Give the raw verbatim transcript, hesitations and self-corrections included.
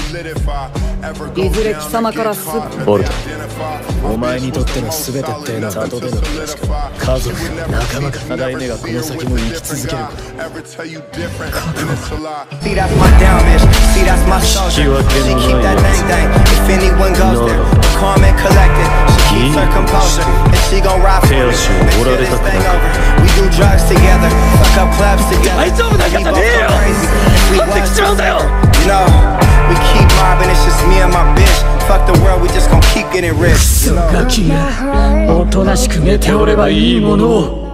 いずれ貴様からすボルト、お前にとっての全てってのは里での暮らしか、家族か仲間か。ただ夢がこの先も生き続けるか。覚悟。引き分けのないやつ。ノロ。いい。手足を折られたくなく。大丈夫なんかじゃねえよ。勝ってきちまうんだよ。We keep mobbing, it's just me and my bitch. Fuck the world, we just gon' keep getting rich. クソガキがおとなしく寝ておればいいものを。